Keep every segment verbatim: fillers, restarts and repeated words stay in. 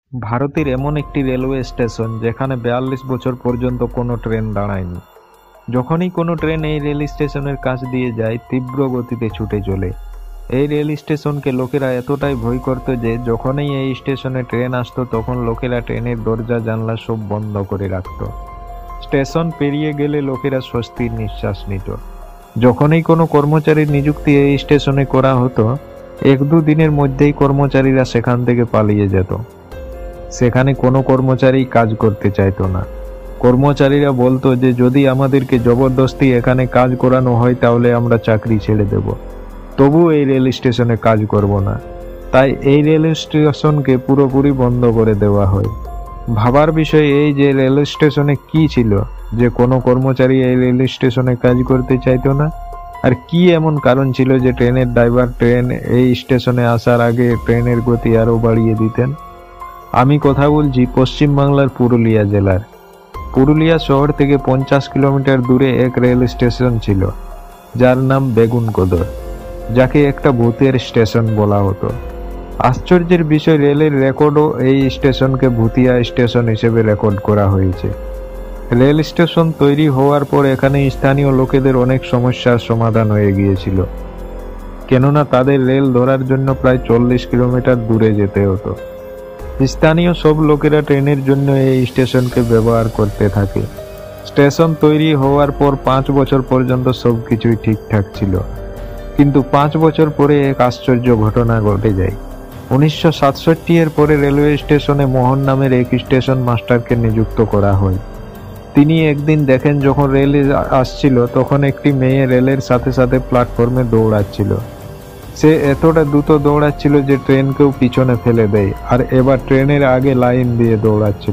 ভারতের এমন একটি রেলওয়ে স্টেশন যেখানে বিয়াল্লিশ বছর পর্যন্ত কোনো ট্রেন দাঁড়ায়নি। যখনই কোনো ট্রেন এই রেল স্টেশনের কাছ দিয়ে যায় তীব্র গতিতে ছুটে চলে। এই রেল স্টেশনকে লোকেরা এতটাই ভয় করত যে যখনই এই স্টেশনে ট্রেন আসতো তখন লোকেরা ট্রেনের দরজা জানলা সব বন্ধ করে রাখত। স্টেশন পেরিয়ে গেলে লোকেরা স্বস্তির নিঃশ্বাস নিত। যখনই কোনো কর্মচারীর নিযুক্তি এই স্টেশনে করা হতো, এক দু দিনের মধ্যেই কর্মচারীরা সেখান থেকে পালিয়ে যেত। সেখানে কোনো কর্মচারী কাজ করতে চাইতো না। কর্মচারীরা বলতো যে যদি আমাদেরকে জবরদস্তি এখানে কাজ করানো হয় তাহলে আমরা চাকরি ছেড়ে দেব, তবু এই রেল স্টেশনে কাজ করব না। তাই এই রেল স্টেশনকে পুরোপুরি বন্ধ করে দেওয়া হয়। ভাবার বিষয় এই যে রেল স্টেশনে কি ছিল যে কোনো কর্মচারী এই রেল স্টেশনে কাজ করতে চাইতো না, আর কি এমন কারণ ছিল যে ট্রেনের ড্রাইভার ট্রেন এই স্টেশনে আসার আগে ট্রেনের গতি আরো বাড়িয়ে দিতেন। আমি কথা বলছি পশ্চিম বাংলার পুরুলিয়া জেলার। পুরুলিয়া শহর থেকে পঞ্চাশ কিলোমিটার দূরে এক রেল স্টেশন ছিল যার নাম বেগুনকোদর, যাকে একটা ভূতের স্টেশন বলা হতো। আশ্চর্যের বিষয়, রেলের রেকর্ডও এই স্টেশনকে ভূতিয়া স্টেশন হিসেবে রেকর্ড করা হয়েছে। রেল স্টেশন তৈরি হওয়ার পর এখানে স্থানীয় লোকেদের অনেক সমস্যার সমাধান হয়ে গিয়েছিল, কেননা তাদের রেল ধরার জন্য প্রায় চল্লিশ কিলোমিটার দূরে যেতে হতো। স্থানীয় সব লোকেরা ট্রেনের জন্য এই স্টেশনকে ব্যবহার করতে থাকে। স্টেশন তৈরি হওয়ার পর পাঁচ বছর পর্যন্ত সবকিছুই ঠিকঠাক ছিল, কিন্তু পাঁচ বছর পরে এক আশ্চর্য ঘটনা ঘটে যায়। উনিশশো সাতষট্টি এর পরে রেলওয়ে স্টেশনে মোহন নামের এক স্টেশন মাস্টারকে নিযুক্ত করা হয়। তিনি একদিন দেখেন যখন রেল আসছিল তখন একটি মেয়ে রেলের সাথে সাথে প্ল্যাটফর্মে দৌড়াচ্ছিল। সে এতটা দ্রুত দৌড়াচ্ছিল যে ট্রেনকেও পিছনে ফেলে দেয়, আর এবার ট্রেনের আগে লাইন দিয়ে দৌড়াচ্ছিল।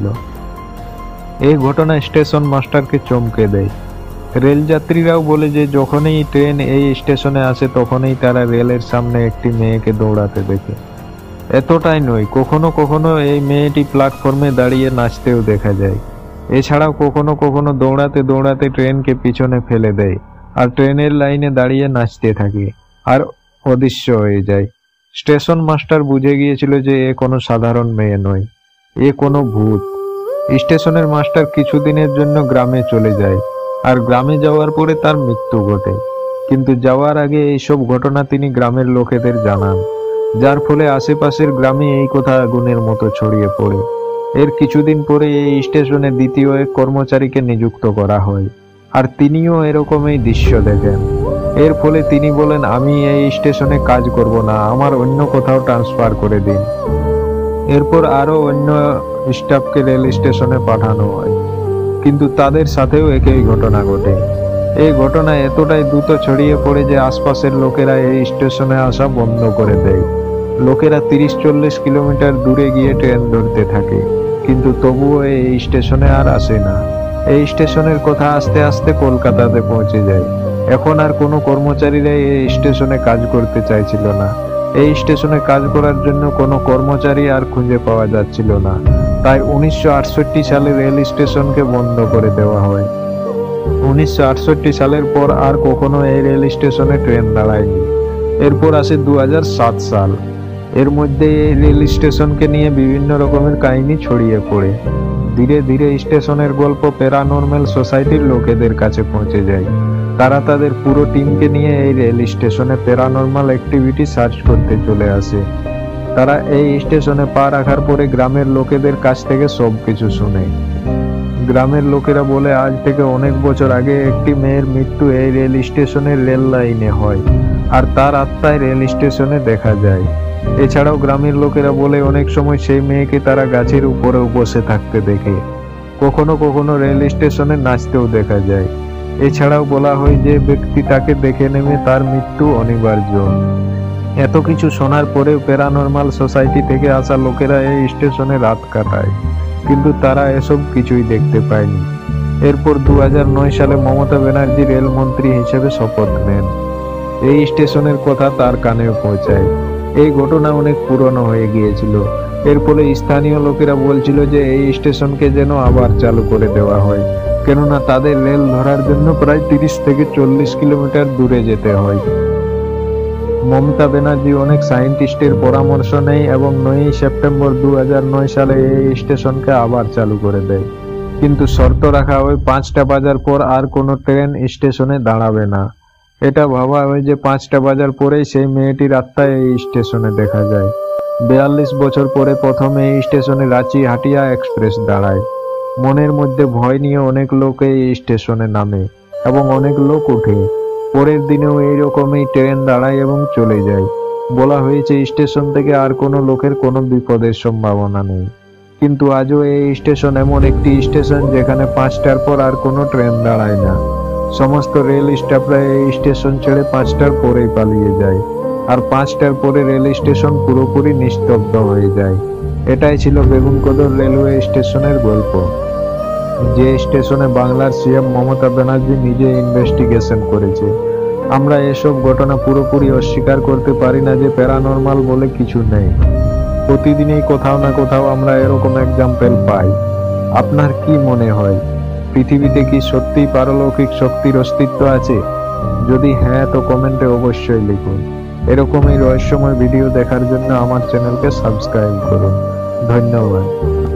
এই ঘটনা স্টেশন মাস্টারকে চমকে দেয়। রেলযাত্রীরাও বলে যে যখনই ট্রেন এই স্টেশনে আসে তখনই তারা রেলের সামনে একটি মেয়েকে দৌড়াতে দেখে। এতটাই নয়, কখনো কখনো এই মেয়েটি প্ল্যাটফর্মে দাঁড়িয়ে নাচতেও দেখা যায়। এছাড়াও কখনো কখনো দৌড়াতে দৌড়াতে ট্রেনকে পিছনে ফেলে দেয় আর ট্রেনের লাইনে দাঁড়িয়ে নাচতে থাকে আর অদৃশ্য হয়ে যায়। স্টেশন মাস্টার বুঝে গিয়েছিল যে এ কোনো সাধারণ মেয়ে নয়, এ কোনো ভূত। স্টেশনের মাস্টার কিছুদিনের জন্য গ্রামে চলে যায়, আর গ্রামে যাওয়ার পরে তার মৃত্যু ঘটে। কিন্তু যাওয়ার আগে এইসব ঘটনা তিনি গ্রামের লোকেদের জানান, যার ফলে আশেপাশের গ্রামে এই কথা আগুনের মতো ছড়িয়ে পড়ে। এর কিছুদিন পরে এই স্টেশনে দ্বিতীয় এক কর্মচারীকে নিযুক্ত করা হয়, আর তিনিও এরকম এই দৃশ্য দেখেন। এর ফলে তিনি বলেন, আমি এই স্টেশনে কাজ করব না, আমার অন্য কোথাও ট্রান্সফার করে দিন। এরপর আরো অন্য স্টাফকে রেল স্টেশনে পাঠানো হয়, কিন্তু তাদের সাথেও একই ঘটনা ঘটে। এই ঘটনা এতটাই দ্রুত ছড়িয়ে পড়ে যে আশপাশের লোকেরা এই স্টেশনে আসা বন্ধ করে দেয়। লোকেরা তিরিশ চল্লিশ কিলোমিটার দূরে গিয়ে ট্রেন ধরতে থাকে, কিন্তু তবুও এই স্টেশনে আর আসে না। এই স্টেশনের কথা আস্তে আস্তে কলকাতাতে পৌঁছে যায়। এখন আর কোনো কর্মচারীরা এই স্টেশনে কাজ করতে চাইছিল না। এই স্টেশনে কাজ করার জন্য কোনো কর্মচারী আর খুঁজে পাওয়া যাচ্ছিল না। তাই উনিশশো আটষট্টি সালে রেল স্টেশনকে বন্ধ করে দেওয়া হয়। উনিশশো আটষট্টি সালের পর আর কখনো এই রেল স্টেশনে ট্রেন দাঁড়ায়নি। এরপর আসে দু হাজার সাত সাল। এর মধ্যে এই রেল স্টেশনকে নিয়ে বিভিন্ন রকমের কাহিনী ছড়িয়ে পড়ে। ধীরে ধীরে স্টেশনের গল্প প্যারানর্মাল সোসাইটির লোকেদের কাছে পৌঁছে যায়। তারা তাদের পুরো টিমকে নিয়ে এই রেল স্টেশনে প্যারানর্মাল অ্যাক্টিভিটি সার্চ করতে চলে আসে। তারা এই স্টেশনে পা রাখার পরে গ্রামের লোকেদের কাছ থেকে সবকিছু শুনে। গ্রামের লোকেরা বলে আজ থেকে অনেক বছর আগে একটি মেয়ের মৃত্যু এই রেল স্টেশনের রেল লাইনে হয়, আর তার আত্মায় রেল স্টেশনে দেখা যায়। এছাড়াও গ্রামের লোকেরা বলে অনেক সময় সেই মেয়েকে তারা গাছের উপরে বসে থাকতে দেখে। কখনো কখনো রেল স্টেশনে নাচতেও দেখা যায়। এছাড়াও বলা হয় যে ব্যক্তি তাকে দেখে নেমে তার মৃত্যু অনিবার্য। এত কিছু শোনার পরেও প্যারানর্মাল সোসাইটি থেকে আসা লোকেরা এই স্টেশনে রাত কাটায়, কিন্তু তারা এসব কিছুই দেখতে পায়নি। এরপর দু হাজার নয় সালে মমতা ব্যানার্জি রেলমন্ত্রী হিসেবে শপথ নেন। এই স্টেশনের কথা তার কানেও পৌঁছায়। এই ঘটনা অনেক পুরনো হয়ে গিয়েছিল। এর ফলে স্থানীয় লোকেরা বলছিল যে এই স্টেশনকে যেন আবার চালু করে দেওয়া হয়, কেননা তাদের রেল ধরার জন্য প্রায় তিরিশ থেকে চল্লিশ কিলোমিটার দূরে যেতে হয়। মমতা ব্যানার্জি অনেক সায়েন্টিস্টের পরামর্শ নেয় এবং নয়ই সেপ্টেম্বর দু হাজার নয় সালে এই স্টেশনকে আবার চালু করে দেয়, কিন্তু শর্ত রাখা হয় পাঁচটা বাজার পর আর কোনো ট্রেন স্টেশনে দাঁড়াবে না। এটা ভাবা হয় যে পাঁচটা বাজার পরেই সেই মেয়েটির আত্মা এই স্টেশনে দেখা যায়। বিয়াল্লিশ বছর পরে প্রথম এই স্টেশনে রাঁচি হাটিয়া এক্সপ্রেস দাঁড়ায়। মনের মধ্যে ভয় নিয়ে অনেক লোক এই স্টেশনে নামে এবং অনেক লোক ওঠে। পরের দিনেও এইরকমই ট্রেন দাঁড়ায় এবং চলে যায়। বলা হয়েছে স্টেশন থেকে আর কোনো লোকের কোনো বিপদের সম্ভাবনা নেই, কিন্তু আজও এই স্টেশন এমন একটি স্টেশন যেখানে পাঁচটার পর আর কোনো ট্রেন দাঁড়ায় না। সমস্ত রেল স্টাফরা এই স্টেশন ছেড়ে পাঁচটার পরেই পালিয়ে যায়, আর পাঁচটার পরে রেল স্টেশন পুরোপুরি নিস্তব্ধ হয়ে যায়। এটাই ছিল বেগুনকোদর রেলওয়ে স্টেশনের গল্প, যে স্টেশনে বাংলার সিএম মমতা ব্যানার্জি নিজে ইনভেস্টিগেশন করেছে। আমরা এসব ঘটনা পুরোপুরি অস্বীকার করতে পারি না যে প্যারানর্মাল বলে কিছু নেই। প্রতিদিনই কোথাও না কোথাও আমরা এরকম এক্সাম্পল পাই। আপনার কি মনে হয়, পৃথিবীতে কি সত্যিই পারলৌকিক শক্তির অস্তিত্ব আছে? যদি হ্যাঁ, তো কমেন্টে অবশ্যই লিখুন। এরকমই রহস্যময় ভিডিও দেখার জন্য আমার চ্যানেলকে সাবস্ক্রাইব করুন। ধন্যবাদ।